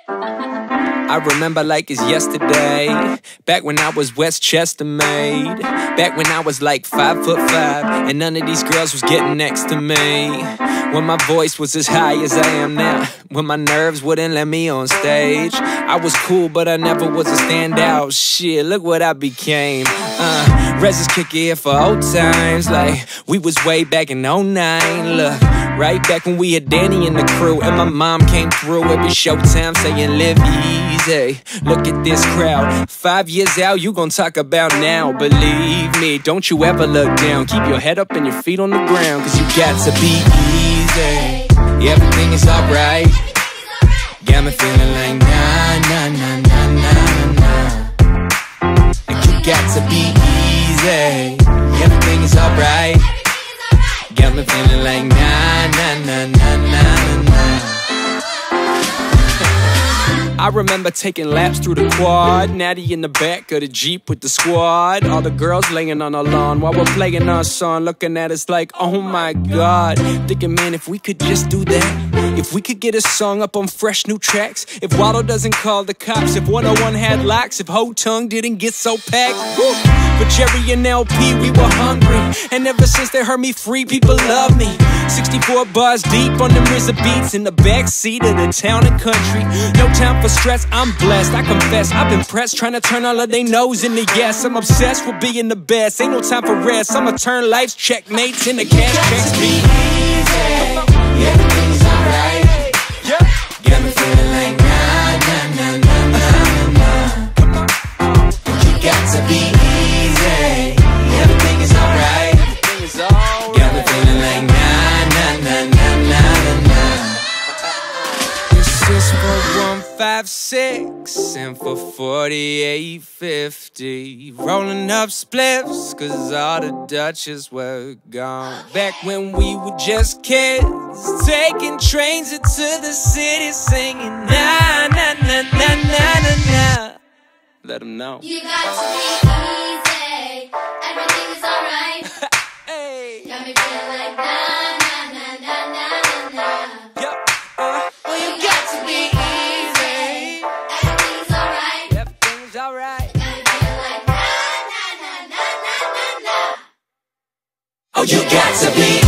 I remember like it's yesterday, back when I was Westchester made, back when I was like 5'5", and none of these girls was getting next to me, when my voice was as high as I am now, when my nerves wouldn't let me on stage. I was cool, but I never was a standout. Shit, look what I became. Rez is kicking here for old times, like we was way back in 09. Look, right back when we had Danny and the crew, and my mom came through every showtime saying live easy. Look at this crowd, 5 years out, you gon' talk about now. Believe me, don't you ever look down. Keep your head up and your feet on the ground, cause you got to be easy. Yeah, everything is alright. Got me feeling like nah, nah, nah, nah, nah, nah. Like you got to be easy. Everything is alright. Got me feeling like nah, nah, nah, nah, nah, nah. I remember taking laps through the quad, Natty in the back of the Jeep with the squad, all the girls laying on the lawn while we're playing our song, looking at us like, oh my God. Thinking, man, if we could just do that, if we could get a song up on fresh new tracks, if Waldo doesn't call the cops, if 101 had locks, if Ho Tongue didn't get so packed. Woo! But Jerry and LP, we were hungry, and ever since they heard me free, people love me. 64 bars deep on them RZA beats in the backseat of the town and country. No time for stress, I'm blessed, I confess. I've been pressed, trying to turn all of they no's into yes. I'm obsessed with being the best, ain't no time for rest. I'ma turn life's checkmates into cash checks. Be easy, everything's alright. Got me feeling like nah, nah, nah, nah, nah, nah. You got to be easy, everything is alright. Got me feeling like nah, nah, nah, nah, nah, nah. This is for 156 and for 4850. Rolling up spliffs, cause all the Dutches were gone. Back when we were just kids, taking trains into the city, singing nah, nah, nah, nah, nah, nah, nah. Let them know. You got to be easy, everything is alright. Hey. Got me feeling like nah, nah, nah, nah, nah, nah. Yep. Well, you got to be easy. Everything's alright. Everything's alright. Got me feeling like nah, nah, nah, nah, nah, nah, nah. Oh, you got to be